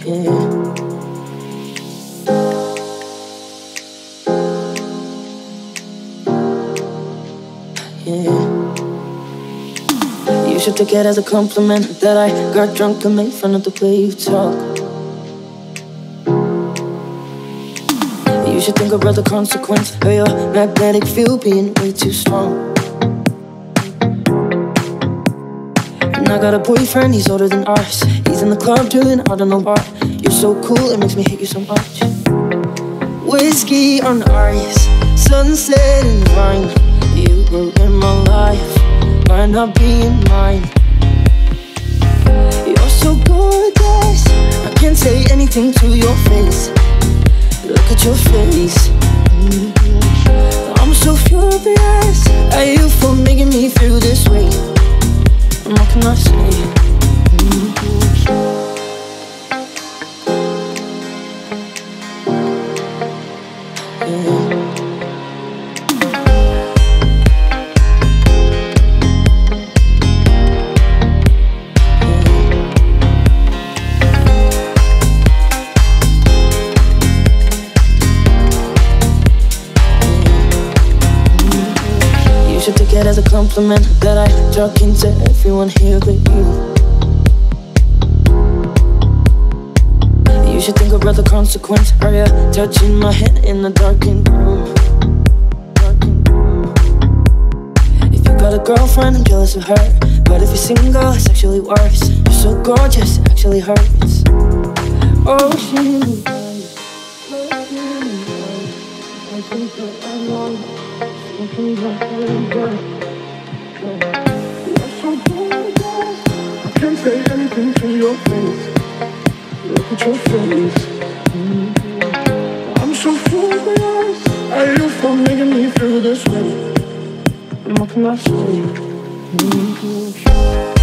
You should take it as a compliment that I got drunk and made fun of the way you talk. You should think about the consequence of your magnetic field being way too strong. And I got a boyfriend, he's older than ours. He's in the club doing I don't know what. You're so cool, it makes me hate you so much. Whiskey on ice, sunset in the wine. You were in my life, why not being mine? You're so gorgeous, I can't say anything to your face. Look at your face. I'm so furious at you for making me feel this way. What can I say? Take it as a compliment that I talk into everyone here but you. You should think about the consequence. Are you touching my head in the darkened room? If you got a girlfriend, I'm jealous of her. But if you're single, it's actually worse. You're so gorgeous, it actually hurts. Oh, she I can't say anything to your face. Look at your face. I'm so furious at you for making me feel this way. What can I say?